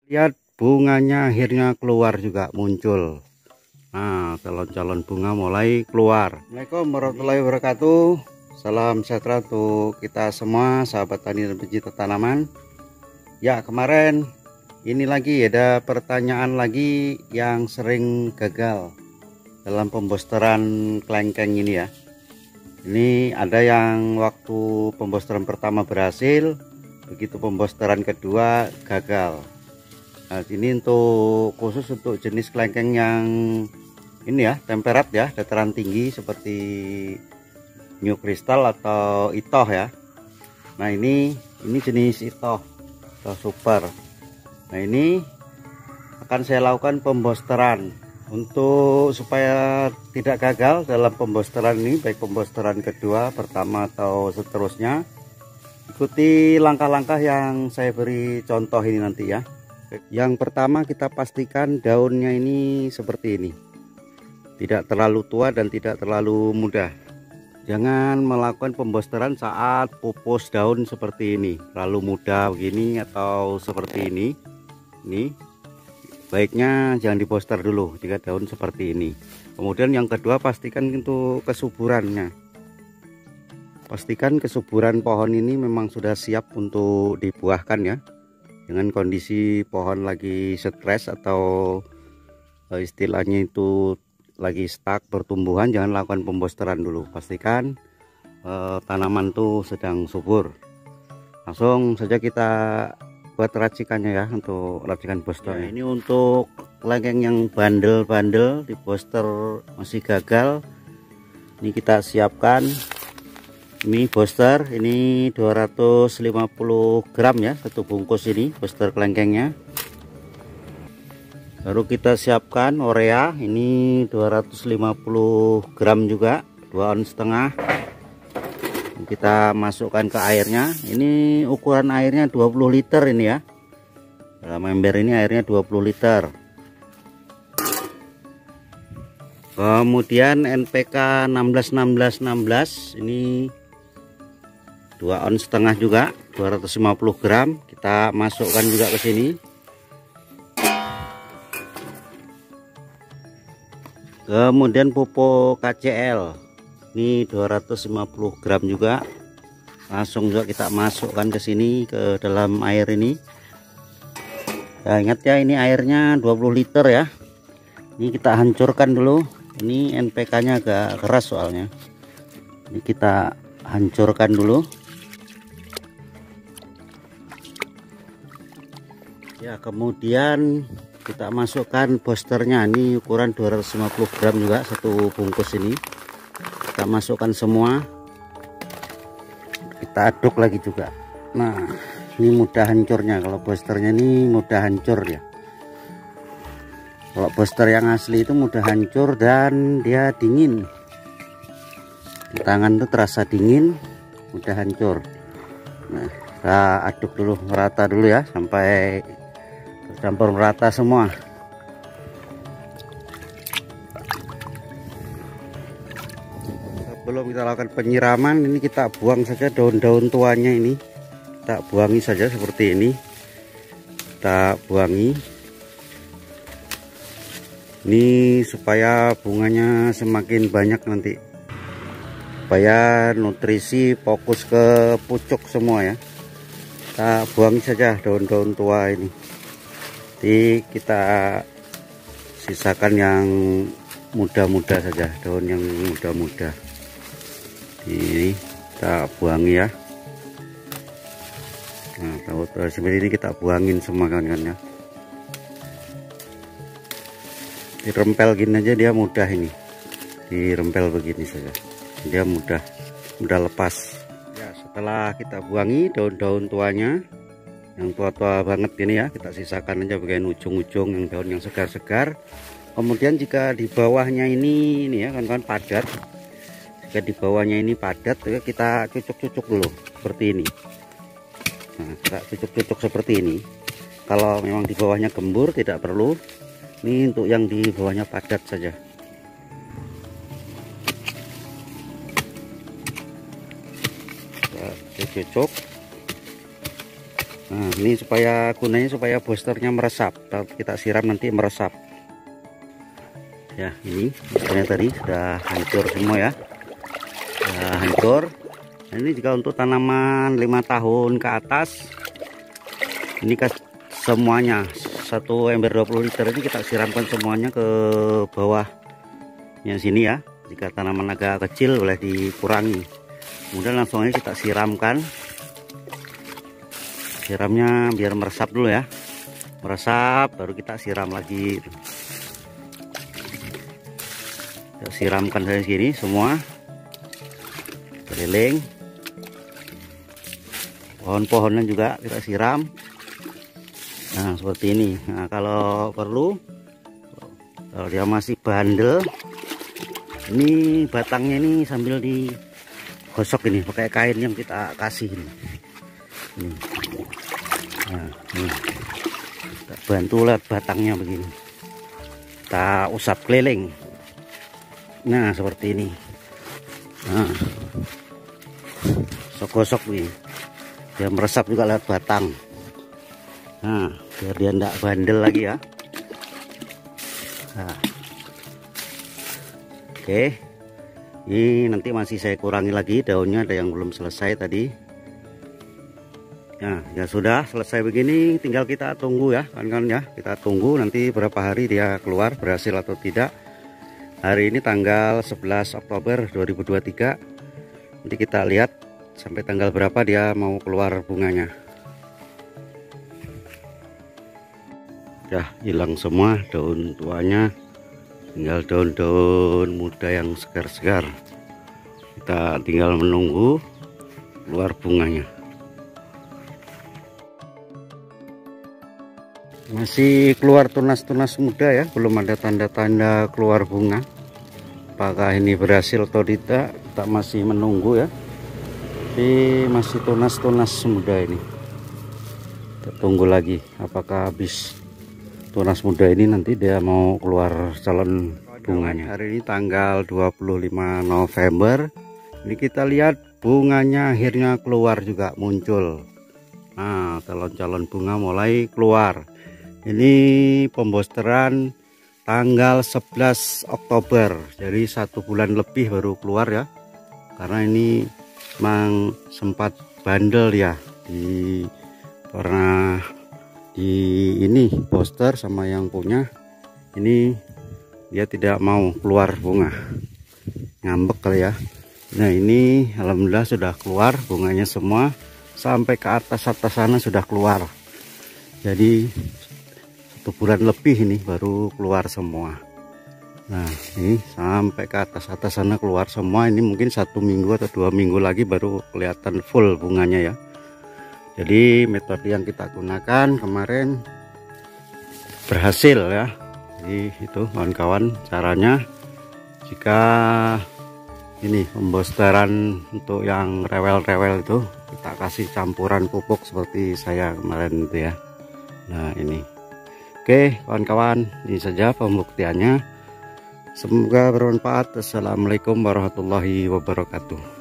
Lihat bunganya akhirnya keluar juga muncul. Nah, calon-calon bunga mulai keluar. Assalamualaikum warahmatullahi wabarakatuh. Salam sejahtera untuk kita semua sahabat tani dan pecinta tanaman. Ya, kemarin ini lagi ada pertanyaan lagi yang sering gagal dalam pembosteran kelengkeng ini ya. Ini ada yang waktu pembosteran pertama berhasil, begitu pembosteran kedua gagal. Nah, ini untuk khusus untuk jenis kelengkeng yang ini ya, temperat ya, dataran tinggi seperti New Crystal atau Itoh ya. Nah, ini jenis Itoh super. Nah, ini akan saya lakukan pembosteran untuk supaya tidak gagal dalam pembosteran ini, baik pembosteran kedua, pertama atau seterusnya. Ikuti langkah-langkah yang saya beri contoh ini nanti ya. Yang pertama, kita pastikan daunnya ini seperti ini, tidak terlalu tua dan tidak terlalu muda. Jangan melakukan pembosteran saat pupus daun seperti ini, terlalu muda begini atau seperti ini. Baiknya jangan diboster dulu jika daun seperti ini. Kemudian yang kedua, pastikan untuk kesuburannya. Pastikan kesuburan pohon ini memang sudah siap untuk dibuahkan ya. Dengan kondisi pohon lagi stres atau istilahnya itu lagi stuck pertumbuhan, jangan lakukan pembosteran dulu. Pastikan tanaman tuh sedang subur. Langsung saja kita buat racikannya ya, untuk racikan bosternya. Ini untuk kelengkeng yang bandel-bandel di boster masih gagal. Ini kita siapkan. Ini boster, ini 250 gram ya, satu bungkus ini boster kelengkengnya. Baru kita siapkan urea, ini 250 gram juga, 2,5 oz. Kita masukkan ke airnya. Ini ukuran airnya 20 liter ini ya. Dalam ember ini airnya 20 liter. Kemudian NPK 16 ini 2,5 oz juga, 250 gram. Kita masukkan juga ke sini. Kemudian pupuk KCl ini 250 gram juga, langsung juga kita masukkan ke sini ke dalam air ini. Nah, ingat ya, ini airnya 20 liter ya. Ini kita hancurkan dulu. Ini NPK nya agak keras soalnya. Ini kita hancurkan dulu ya. Kemudian kita masukkan bosternya, ini ukuran 250 gram juga, satu bungkus ini. Kita masukkan semua, kita aduk lagi juga. Nah, ini mudah hancurnya, kalau bosternya ini mudah hancur ya. Kalau boster yang asli itu mudah hancur dan dia dingin, di tangan tuh terasa dingin, mudah hancur. Nah, kita aduk dulu merata dulu ya, sampai tercampur merata semua. Sebelum kita lakukan penyiraman, ini kita buang saja daun-daun tuanya, ini kita buangi saja seperti ini. Kita buangi ini supaya bunganya semakin banyak nanti, supaya nutrisi fokus ke pucuk semua ya. Kita buangi saja daun-daun tua ini. Jadi kita sisakan yang muda-muda saja, daun yang muda-muda. Ini kita buangi ya. Nah, daun seperti ini kita buangin semua kawan-kawan ya. Dirempel gini aja dia mudah, ini dirempel begini saja dia mudah lepas ya. Setelah kita buangi daun-daun tuanya yang tua-tua banget gini ya, kita sisakan aja bagian ujung-ujung yang daun yang segar-segar. Kemudian jika di bawahnya ini ya kawan-kawan padat, jika di bawahnya ini padat, kita cucuk-cucuk dulu seperti ini. Nah, kita cucuk-cucuk seperti ini. Kalau memang di bawahnya gembur tidak perlu. Ini untuk yang di bawahnya padat saja. Kita cucuk. Nah, ini supaya gunanya supaya boosternya meresap. Kita siram nanti meresap. Ya, ini boosternya tadi sudah hancur semua ya. Sudah hancur. Nah, ini juga untuk tanaman 5 tahun ke atas. Ini semuanya 1 ember 20 liter ini kita siramkan semuanya ke bawah yang sini ya. Jika tanaman agak kecil boleh dikurangi. Kemudian langsung aja kita siramkan. Siramnya biar meresap dulu ya, meresap baru kita siram lagi. Kita siramkan dari sini semua keliling, pohon-pohonnya juga kita siram. Nah seperti ini. Nah kalau perlu, kalau dia masih bandel, ini batangnya ini sambil digosok ini pakai kain yang kita kasih ini. Nah, ini kita bantu lihat batangnya begini, kita usap keliling. Nah seperti ini. Nah gosok nih dia meresap juga lewat batang. Nah biar dia tidak bandel lagi ya. Nah, oke, ini nanti masih saya kurangi lagi daunnya, ada yang belum selesai tadi. Nah, ya sudah selesai begini, tinggal kita tunggu ya kawan-kawan ya. Kita tunggu nanti berapa hari dia keluar, berhasil atau tidak. Hari ini tanggal 11 Oktober 2023. Nanti kita lihat sampai tanggal berapa dia mau keluar bunganya. Ya, hilang semua daun tuanya. Tinggal daun-daun muda yang segar-segar. Kita tinggal menunggu keluar bunganya. Masih keluar tunas-tunas muda ya, belum ada tanda-tanda keluar bunga. Apakah ini berhasil atau tidak, kita masih menunggu ya. Tapi masih tunas-tunas muda ini. Kita tunggu lagi apakah habis tunas muda ini nanti dia mau keluar calon bunganya. Hari ini tanggal 25 November. Ini kita lihat bunganya akhirnya keluar juga, muncul. Nah, calon-calon bunga mulai keluar. Ini pembosteran tanggal 11 Oktober, jadi 1 bulan lebih baru keluar ya. Karena ini memang sempat bandel ya, karena ini poster sama yang punya ini dia tidak mau keluar bunga, ngambek kali ya. Nah ini alhamdulillah sudah keluar bunganya semua, sampai ke atas sana sudah keluar. Jadi 1 bulan lebih ini baru keluar semua. Nah ini sampai ke atas sana keluar semua. Ini mungkin 1 minggu atau 2 minggu lagi baru kelihatan full bunganya ya. Jadi metode yang kita gunakan kemarin berhasil ya. Jadi itu kawan-kawan caranya. Jika ini pembosteran untuk yang rewel-rewel itu kita kasih campuran pupuk seperti saya kemarin itu ya. Nah ini oke kawan-kawan, ini saja pembuktiannya. Semoga bermanfaat. Assalamualaikum warahmatullahi wabarakatuh.